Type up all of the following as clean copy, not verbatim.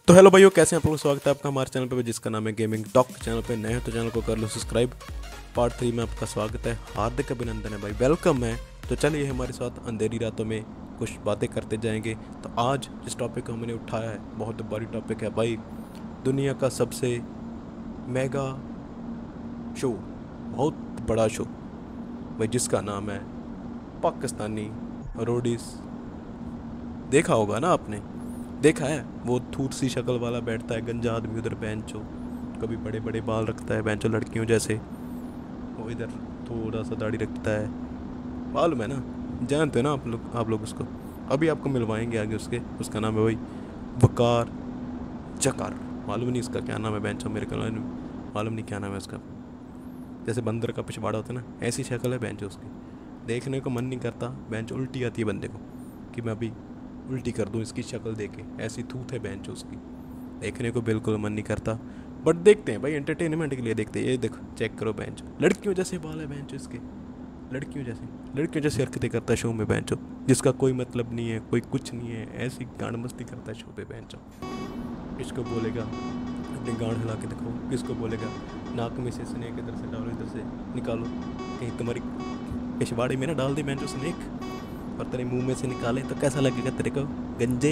तो हेलो भाइयों, कैसे हैं आप लोग। स्वागत है आपका हमारे चैनल पे जिसका नाम है गेमिंग टॉक। चैनल पे नए हो तो चैनल को कर लो सब्सक्राइब। पार्ट 3 में आपका स्वागत है, हार्दिक अभिनंदन है भाई, वेलकम है। तो चलिए हमारे साथ अंधेरी रातों में कुछ बातें करते जाएंगे। तो आज जिस टॉपिक को हमने उठाया है बहुत बड़ी टॉपिक है भाई, दुनिया का सबसे मेगा शो, बहुत बड़ा शो भाई, जिसका नाम है पाकिस्तानी रोडीज। देखा होगा ना आपने, देखा है वो थूत सी शक्ल वाला बैठता है गंजा आदमी उधर बेंचो, कभी बड़े बड़े बाल रखता है बेंचो लड़कियों जैसे, वो इधर थोड़ा सा दाढ़ी रखता है, मालूम है ना, जानते हैं ना आप लोग उसको। अभी आपको मिलवाएंगे आगे उसका नाम है भाई वकार जकार। मालूम नहीं इसका क्या नाम है बेंचो, मेरे को मालूम नहीं क्या नाम है उसका। जैसे बंदर का पिछवाड़ा होता है ना, ऐसी शक्ल है बेंचो उसकी, देखने को मन नहीं करता। बेंच उल्टी आती है बंदे को कि मैं अभी उल्टी कर दूं इसकी शक्ल देखे, ऐसी थूत है बेंच उसकी, देखने को बिल्कुल मन नहीं करता। बट देखते हैं भाई, एंटरटेनमेंट के लिए देखते हैं। ये देखो, चेक करो बेंच, लड़कियों जैसे बाल है बेंच इसके, लड़कियों जैसे हरकतें करता है शो में बेंचो, जिसका कोई मतलब नहीं है, कोई कुछ नहीं है, ऐसी गांड मस्ती करता है शो पे बेंचो। किसको बोलेगा अपनी गांड हिला के दिखाओ, किसको बोलेगा नाक में से स्नेक इधर से डालो, इधर से निकालो, कहीं तुम्हारी पिछवाड़े में ना डाल दे बेंचो स्नेक और तेरे मुंह में से निकाले तो कैसा लगेगा तेरे को गंजे।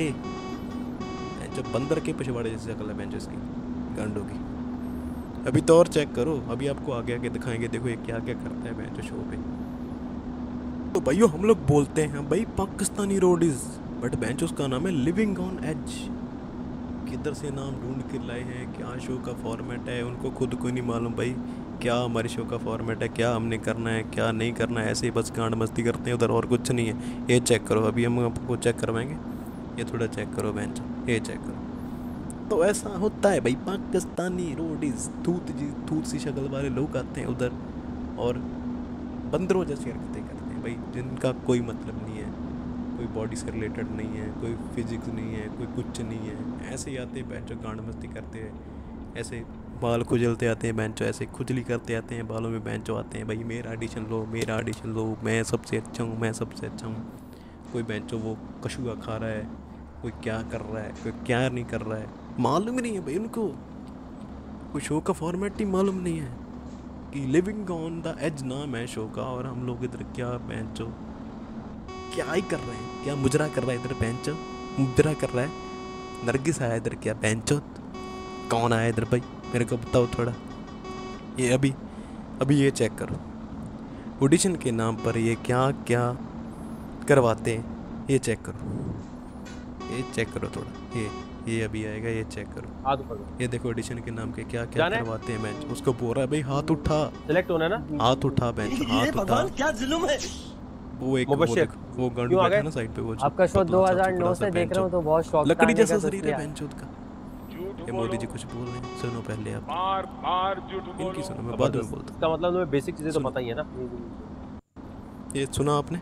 जो बंदर के पिछवाड़े जैसे शक्ल है बेंच इसकी, गांडों की। अभी तो और चेक करो, अभी आपको आगे आगे दिखाएंगे, देखो ये क्या क्या करता है बेंच शो पे। तो भाइयों हम लोग बोलते हैं भाई पाकिस्तानी रोडीज, बट बेंच उसका नाम है लिविंग ऑन एज। किधर से नाम ढूंढ के लाए हैं, क्या शो का फॉर्मेट है उनको खुद को नहीं मालूम भाई, क्या हमारे शो का फॉर्मेट है, क्या हमने करना है क्या नहीं करना है, ऐसे ही बस गांड मस्ती करते हैं उधर, और कुछ नहीं है। ये चेक करो, अभी हम आपको चेक करवाएंगे, ये थोड़ा चेक करो बेंच, ये चेक करो। तो ऐसा होता है भाई, पाकिस्तानी रोडीज थूत सी शक्ल वाले लोग आते हैं उधर और बंदरों जैसी हरकतें करते हैं भाई, जिनका कोई मतलब नहीं है, कोई बॉडी से रिलेटेड नहीं है, कोई फिजिक्स नहीं है, कोई कुछ नहीं है, ऐसे ही आते हैं बेंचो, गांड मस्ती करते हैं, ऐसे बाल खुजलते आते हैं बेंचो, ऐसे खुजली करते आते हैं बालों में बेंचो आते हैं भाई, मेरा ऑडिशन लो, मेरा ऑडिशन लो, मैं सबसे अच्छा हूँ, मैं सबसे अच्छा हूँ। कोई बेंचो वो कशुआ खा रहा है, कोई क्या कर रहा है, कोई क्या नहीं कर रहा है, मालूम ही नहीं है भाई उनको, कोई शो का फॉर्मेट ही मालूम नहीं है कि लिविंग ऑन द एज नाम है शो का, और हम लोग इधर क्या बेंचो क्या ही कर रहे हैं, क्या मुजरा कर रहा है इधर बेंचो, मुजरा कर रहा है। नरगिस आया इधर क्या बेंचो, कौन आया इधर भाई मेरे को बताओ थोड़ा। ये अभी ये चेक करो, ऑडिशन के नाम पर ये क्या क्या करवाते हैं, ये चेक करो, ये चेक करो थोड़ा, ये अभी आएगा, ये चेक करो, ये देखो ऑडिशन के नाम के क्या क्या करवाते हैं बेंच। उसको बोल रहा है भाई हाथ उठा, सिलेक्ट होना है ना, हाथ उठा बेंच, हाथ उठा। क्या जुल्म है वो, एक वो गांडू बैठा ना साइड पे, वो आपका शो 2009 से देख रहा हूं तो बहुत शौक, लकड़ी जैसा शरीर है बेंच का। ये मोदी जी कुछ बोल रहे हैं, सुनो पहले आप, बार झूठ बोलो, इनकी सुनो, मैं बाद में बोलता हूं। इसका मतलब तुम्हें बेसिक चीजें तो पता ही है ना। ये सुना आपने,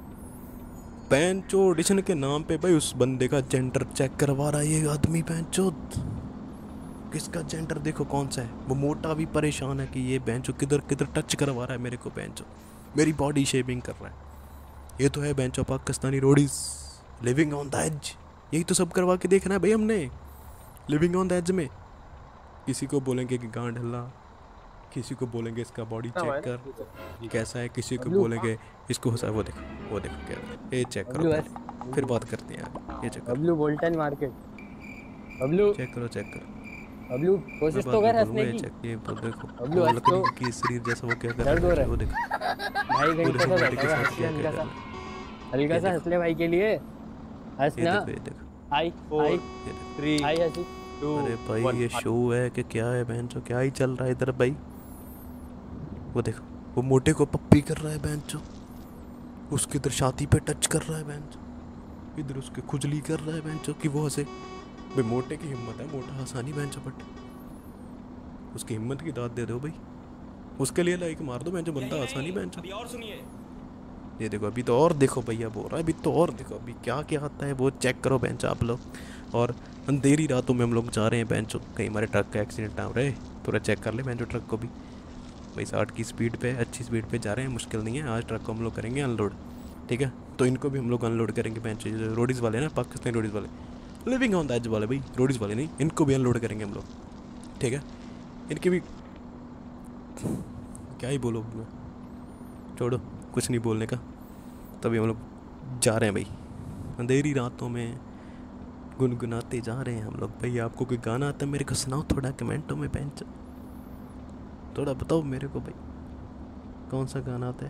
बेंचो ऑडिशन के नाम पे भाई उस बंदे का जेंडर चेक करवा रहा है ये आदमी बेंचो, किसका जेंडर देखो कौन सा है। वो मोटा भी परेशान है कि ये बेंचो किधर किधर टच करवा रहा है मेरे को बेंचो, मेरी बॉडी शेविंग कर रहा है। ये तो है बेंचो Pakistani Roadies, living on the edge, यही तो सब करवा के देखना है भाई हमने, लिविंग ऑन द एज में। किसी को बोलेंगे कि गांड हिला, किसी को बोलेंगे इसका बॉडी चेक कर कैसा है, किसी को बोलेंगे इसको हंसा, वो देखो क्या, ये चेक करो पहले, फिर बात करते हैं यार। ये चेक करो बोल्टन मार्केट, चेक करो बबलू, कोशिश तो कर हंसने की। ये देखो लकड़ी की शरीर जैसा वो क्या कर रहा है, वो देखो भाई, घंटे तो बैठा है, हल्का सा हंस ले भाई के लिए, हंसना। ये देखो आई 3 आई हंसी। अरे भाई ये शो है कि क्या है बेंचो, क्या ही चल रहा है इधर भाई। वो देखो वो मोटे को पप्पी कर रहा है बेंचो, उसके इधर छाती पे टच कर रहा है बेंचो, इधर उसके खुजली कर रहा है बेंचो कि वो हंसे भाई। मोटे की हिम्मत है, मोटा हंसानी बेंचो, बट उसकी हिम्मत की दाद दे दो भाई, उसके लिए लाइक मार दो बेंचो, बनता आसानी बेंचो। और सुनिए, ये देखो अभी तो और देखो भैया बोल रहा है, अभी तो और देखो अभी क्या क्या आता है वो चेक करो बेंचो आप लोग। और अंधेरी रातों में हम लोग जा रहे हैं बेंचो, कहीं हमारे ट्रक का एक्सीडेंट ना हो रहे, थोड़ा चेक कर ले बेंचो ट्रक को भी भाई। 60 की स्पीड पे, अच्छी स्पीड पे जा रहे हैं, मुश्किल नहीं है। आज ट्रक को हम लोग करेंगे अनलोड, ठीक है, तो इनको भी हम लोग अनलोड करेंगे बेंचो। रोडीज़ वाले ना, पाकिस्तानी रोडीज़ वाले, लिविंग ऑन द एज वाले भाई, रोडीज वाले नहीं, इनको भी अनलोड करेंगे हम लोग, ठीक है। इनके भी क्या ही बोलो, मैं छोड़ो, कुछ नहीं बोलने का। तभी हम लोग जा रहे हैं भाई, अंधेरी रातों में गुनगुनाते जा रहे हैं हम लोग भाई। आपको कोई गाना आता है मेरे को सुनाओ थोड़ा कमेंटों में, बेंच थोड़ा बताओ मेरे को भाई, कौन सा गाना आता है।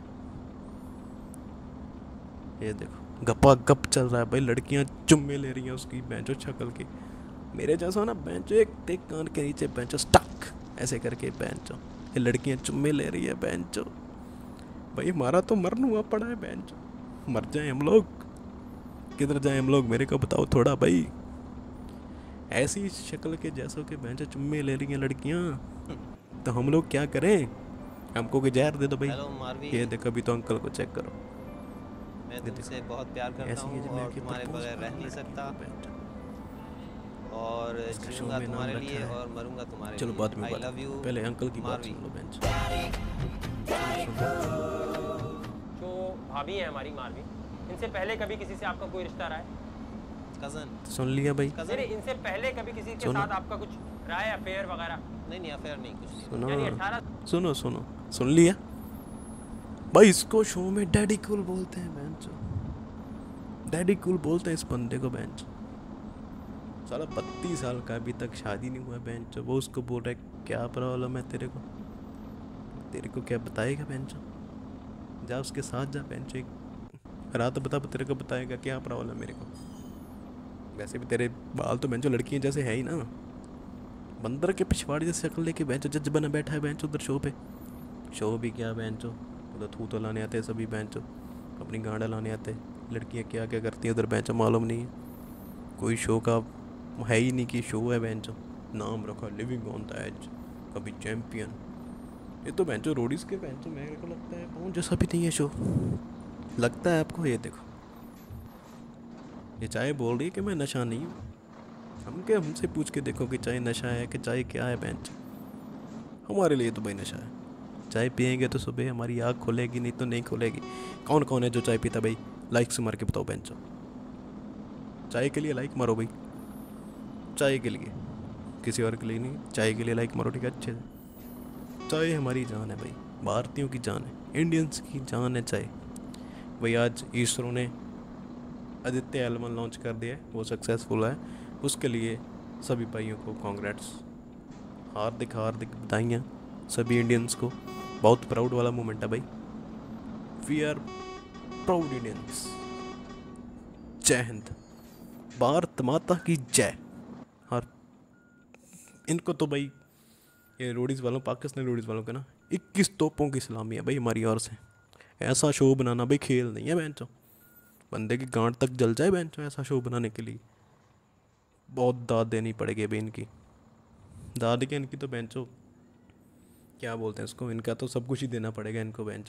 ये देखो गप्पा गप चल रहा है भाई, लड़कियां चुम्मे ले रही हैं उसकी बेंचो शक्ल की। मेरे जैसा ना बेंचो, एक देख कान के नीचे बेंचो स्टक ऐसे करके बेंचो, ये लड़कियां चुम्मे ले रही है बेंचो। भाई हमारा तो मरन हुआ पड़ा है बेंचो, मर जाए हम लोग, किधर जाए हम लोग मेरे को बताओ थोड़ा भाई। ऐसी शक्ल के जैसों के बेंचो चुम्मे ले रही हैं लड़कियां, तो हम लोग क्या करें, हमको कोई जहर दे दो भाई। हेलो मारवी, ये देखो अभी तो अंकल को चेक करो, मैं तुमसे बहुत प्यार करता ऐसी हूँ एज में और आके तुम्हारे प्रपोज बगैर रह नहीं सकता, और इसका शो जीऊँगा में नाम तुम्हारे रखा लिए है। और मरूंगा तुम्हारे चलो लिए। बाद में आई बात, लव यू पहले अंकल की बात मारवी। सुन लो बेंच। जो भाभी है हमारी मारवी, इनसे पहले कभी किसी से आपका कोई रिश्ता रहा है? कज़न सुन लिया भाई, नहीं, इनसे पहले कभी किसी के सुनो। साथ आपका कुछ रहा है, अफेयर वगैरह? नहीं अफेयर नहीं, कुछ नहीं। सुनो यानी 18 सुनो सुनो, सुन लिया भाई। इसको शो में डैडी कूल बोलते हैं बेंच, डैडी कूल बोलते हैं इस बंदे को बेंच। साला 32 साल का, अभी तक शादी नहीं हुआ बेंच, वो उसको बोल रहा है क्या प्रॉब्लम है तेरे को, तेरे को क्या बताएगा बेंच, जा उसके साथ जा बेंच, एक रात बता तेरे को बताएगा क्या प्रॉब्लम है मेरे को। वैसे भी तेरे बाल तो बेंचो लड़कियां जैसे है ही ना, बंदर के पिछवाड़ी जैसे शक्ल लेके बेंचो जज बना बैठा है बेंचो उधर शो पे। शो भी क्या बेंचो, उधर थू तो लाने आते हैं सभी बेंचो, अपनी गांडा लाने आते हैं। लड़कियां क्या क्या करती हैं उधर बेंचो मालूम नहीं है, कोई शो का है ही नहीं कि शो है बेंचो। नाम रखा लिविंग ऑन द एज, कभी चैम्पियन। ये तो बेंचो रोडीज के बेंचो, मेरे को लगता है पाँव जैसा भी नहीं है शो, लगता है आपको। ये देखो, ये चाय बोल रही है कि मैं नशा नहीं हूँ, हमसे पूछ के देखो कि चाय नशा है कि चाय क्या है बेंच। हमारे लिए तो भाई नशा है, चाय पियेंगे तो सुबह हमारी आँख खुलेगी, नहीं तो नहीं खुलेगी। कौन कौन है जो चाय पीता भाई, लाइक से मार के बताओ बेंच। चाय के लिए लाइक मारो भाई, चाय के लिए, किसी और के लिए नहीं, चाय के लिए लाइक मारो, ठीक है अच्छे से। चाय हमारी जान है भाई, भारतीयों की जान है, इंडियंस की जान है चाय भाई। आज इसरो ने आदित्य एल1 लॉन्च कर दिया है, वो सक्सेसफुल है, उसके लिए सभी भाइयों को कांग्रेट्स, हार्दिक हार्दिक बधाइयाँ सभी इंडियंस को। बहुत प्राउड वाला मोमेंट है भाई, वी आर प्राउड इंडियंस। जय हिंद, भारत माता की जय। और इनको तो भाई, ये रोडीज़ वालों, पाकिस्तानी रोडीज़ वालों का ना 21 तोपों की सलामी है भाई हमारी ओर से। ऐसा शो बनाना भाई खेल नहीं है बेंचो, बंदे की गांड तक जल जाए बेंचो ऐसा शो बनाने के लिए। बहुत दाद देनी पड़ेगी अभी इनकी, दाद के इनकी तो बेंचो क्या बोलते हैं इसको, इनका तो सब कुछ ही देना पड़ेगा इनको बेंचो।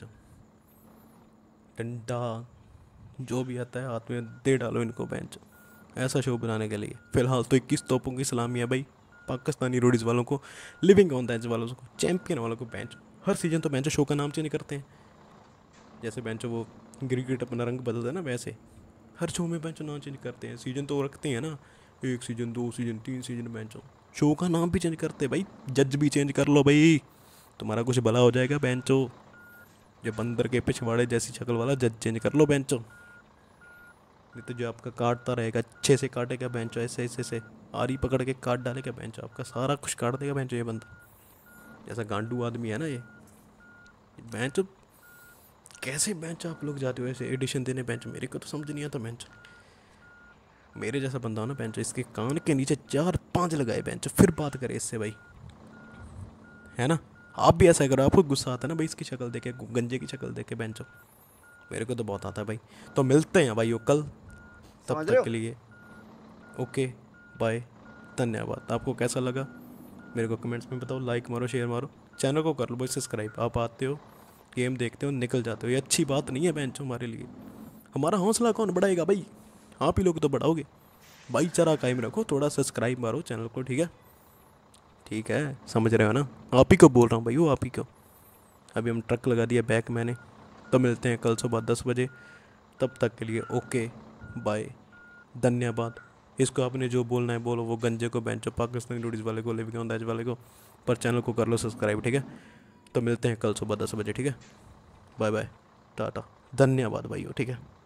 डंडा जो भी आता है हाथ में दे डालो इनको बेंचो, ऐसा शो बनाने के लिए। फ़िलहाल तो 21 तोपों की सलामी है भाई पाकिस्तानी रोडीज़ वालों को, लिविंग ऑन द एज वालों को, चैंपियन वालों को बेंचो। हर सीजन तो बेंचो शो का नाम चेंज करते हैं, जैसे बेंचो वो क्रिकेट अपना रंग बदलता है ना, वैसे हर शो में बेंचो नाम चेंज करते हैं। सीजन तो रखते हैं ना, 1 सीजन 2 सीजन 3 सीजन, बेंचो शो का नाम भी चेंज करते हैं भाई। जज भी चेंज कर लो भाई, तुम्हारा कुछ भला हो जाएगा बेंचो। जो बंदर के पिछवाड़े जैसी शक्ल वाला जज चेंज कर लो बेंचो, नहीं तो जो आपका काटता रहेगा अच्छे से काटेगा बेंचो, ऐसे ऐसे से आरी पकड़ के काट डालेगा बेंचो, आपका सारा कुछ काट देगा बेंचो। ये बंदा जैसा गांडू आदमी है ना ये बेंचो। कैसे बेंचो आप लोग जाते हो ऐसे एडिशन देने बेंचो, मेरे को तो समझ नहीं आता बेंचो। मेरे जैसा बंदा हो ना बेंचो, इसके कान के नीचे 4-5 लगाए बेंचो, फिर बात करे इससे भाई, है ना। आप भी ऐसा करो, आपको गुस्सा आता है ना भाई इसकी शक्ल देखे, गंजे की शक्ल देखे बेंचो, मेरे को तो बहुत आता है भाई। तो मिलते हैं भाई वो कल, तब तक के लिए ओके बाय, धन्यवाद। आपको कैसा लगा मेरे को कमेंट्स में बताओ, लाइक मारो, शेयर मारो, चैनल को कर लो भाई सब्सक्राइब। आप आते हो, गेम देखते हो, निकल जाते हो, ये अच्छी बात नहीं है बेंचो हमारे लिए। हमारा हौसला कौन बढ़ाएगा भाई, आप ही लोग तो बढ़ाओगे। भाईचारा कायम रखो, थोड़ा सब्सक्राइब मारो चैनल को, ठीक है, ठीक है, समझ रहे हो ना। आप ही को बोल रहा हूँ भाई, वो आप ही को। अभी हम ट्रक लगा दिया बैक मैंने, तो मिलते हैं कल सुबह 10 बजे, तब तक के लिए ओके बाय, धन्यवाद, इसको आपने जो बोलना है बोलो, वो गंजे को, बेंचो, पाकिस्तानी रोडीज़ वाले को, लिविंग ऑन द एज वाले को, पर चैनल को कर लो सब्सक्राइब, ठीक है। तो मिलते हैं कल सुबह 10 बजे, ठीक है। बाय बाय, टाटा, धन्यवाद भाइयों, ठीक है।